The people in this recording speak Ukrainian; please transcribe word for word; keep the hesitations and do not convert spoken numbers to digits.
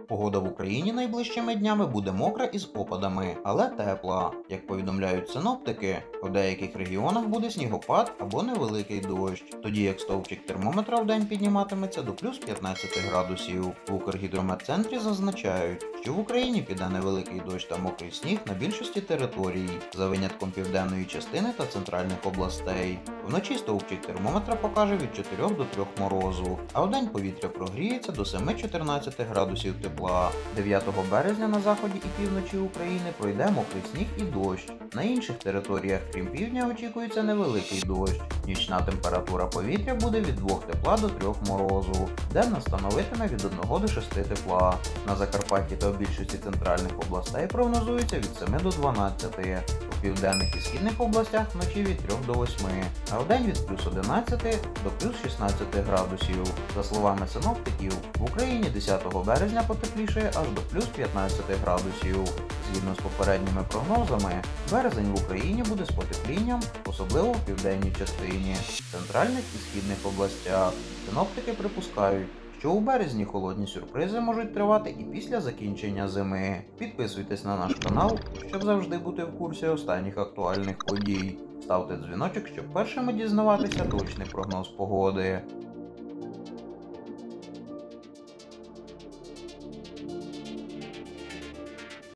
Погода в Україні найближчими днями буде мокра із опадами, але тепла. Як повідомляють синоптики, у деяких регіонах буде снігопад або невеликий дощ, тоді як стовпчик термометра вдень підніматиметься до плюс п'ятнадцяти градусів. В Укргідрометцентрі зазначають, що в Україні піде невеликий дощ та мокрий сніг на більшості територій, за винятком південної частини та центральних областей. Вночі стовпчик термометра покаже від чотирьох до трьох морозу, а вдень повітря прогріється до семи-чотирнадцяти градусів тепла. дев'ятого березня на заході і півночі України пройде мокрий сніг і дощ. На інших територіях, крім півдня, очікується невеликий дощ. Нічна температура повітря буде від двох тепла до трьох морозу. Денна становитиме від одного до шести тепла. На Закарпатті та в більшості центральних областей прогнозується від семи до дванадцяти. У південних і східних областях вночі від трьох до восьми, а вдень від плюс одинадцяти до плюс шістнадцяти градусів. За словами синоптиків, в Україні десятого березня потеплішає аж до плюс п'ятнадцяти градусів. Згідно з попередніми прогнозами, березень в Україні буде з потеплінням, особливо в південній частині, центральних і східних областях. Синоптики припускають, що у березні холодні сюрпризи можуть тривати і після закінчення зими. Підписуйтесь на наш канал, щоб завжди бути в курсі останніх актуальних подій. Ставте дзвіночок, щоб першими дізнаватися точний прогноз погоди.